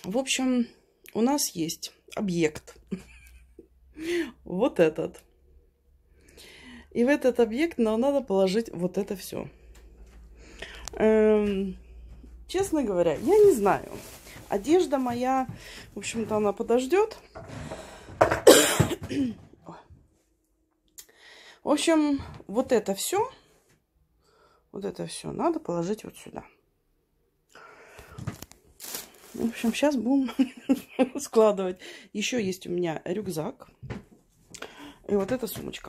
В общем, у нас есть объект. Вот этот. И в этот объект нам надо положить вот это все. Честно говоря, я не знаю. Одежда моя, в общем-то, она подождет. В общем, вот это все надо положить вот сюда. В общем, сейчас будем складывать. Еще есть у меня рюкзак. И вот эта сумочка.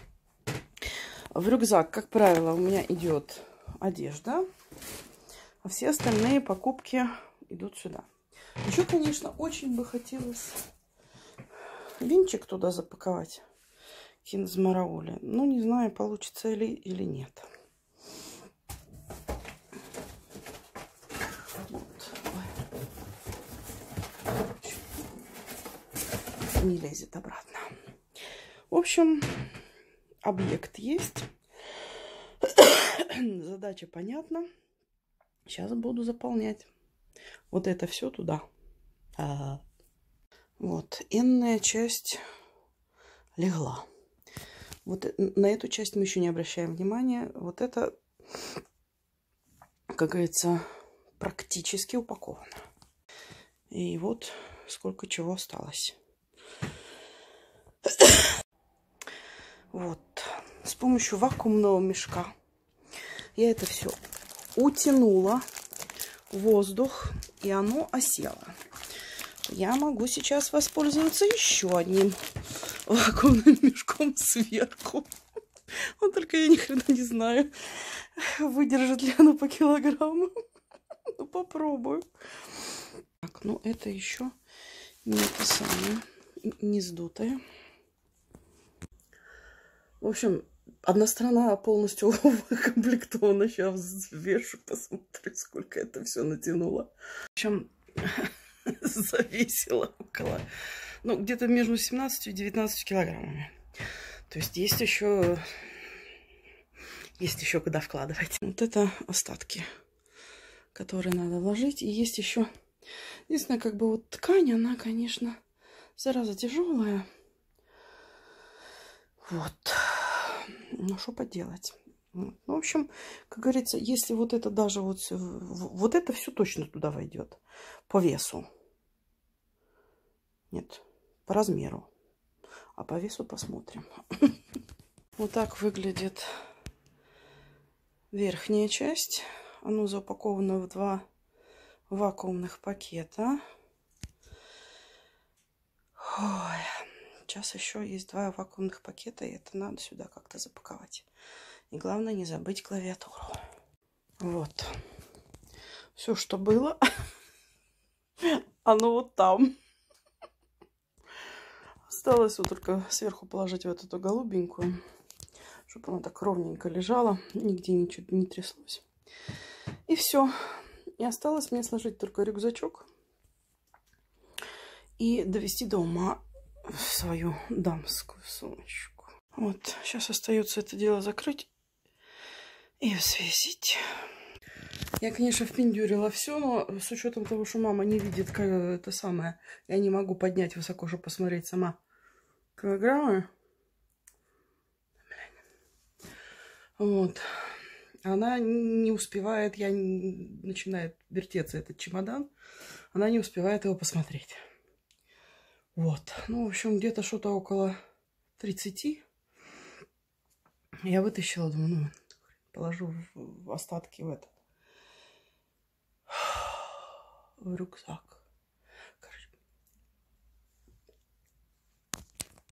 В рюкзак, как правило, у меня идет одежда. А все остальные покупки идут сюда. Еще, конечно, очень бы хотелось венчик туда запаковать. Кинзмараули. Ну, не знаю, получится или нет. Вот. Не лезет обратно. В общем, объект есть. Задача понятна. Сейчас буду заполнять. Вот это все туда. Вот. Энная часть легла. Вот на эту часть мы еще не обращаем внимания. Вот это, как говорится, практически упаковано. И вот сколько чего осталось. Вот. С помощью вакуумного мешка я это все утянула в воздух, и оно осело. Я могу сейчас воспользоваться еще одним вакуумным мешком сверху. Вот только я ни хрена не знаю, выдержит ли оно по килограмму. Ну, попробую. Так, ну это еще не это самое, не сдутое. В общем, одна сторона полностью укомплектована. Сейчас взвешу, посмотрю, сколько это все натянуло. В общем, завесило около, ну, где-то между 17 и 19 килограммами. То есть есть еще куда вкладывать. Вот это остатки, которые надо вложить. И есть еще, единственное, как бы вот ткань, она, конечно, зараза тяжелая. Вот. Ну, что поделать. Ну, в общем, как говорится, если вот это даже вот это все точно туда войдет. По весу. Нет, по размеру. А по весу посмотрим. Вот так выглядит верхняя часть. Оно запаковано в 2 вакуумных пакета. Ой. Сейчас еще есть 2 вакуумных пакета, и это надо сюда как-то запаковать. И главное не забыть клавиатуру. Вот. Все, что было, оно вот там. Осталось вот только сверху положить вот эту голубенькую, чтобы она так ровненько лежала, нигде ничего не тряслось. И все. И осталось мне сложить только рюкзачок и довести до ума в свою дамскую сумочку. Вот, сейчас остается это дело закрыть и взвесить. Я, конечно, впендюрила все, но с учетом того, что мама не видит, как это самое, я не могу поднять высоко, чтобы посмотреть сама килограммы. Вот. Она не успевает, начинает вертеться этот чемодан, она не успевает его посмотреть. Вот. Ну, в общем, где-то что-то около 30. Я вытащила, думаю, ну, положу в остатки в рюкзак.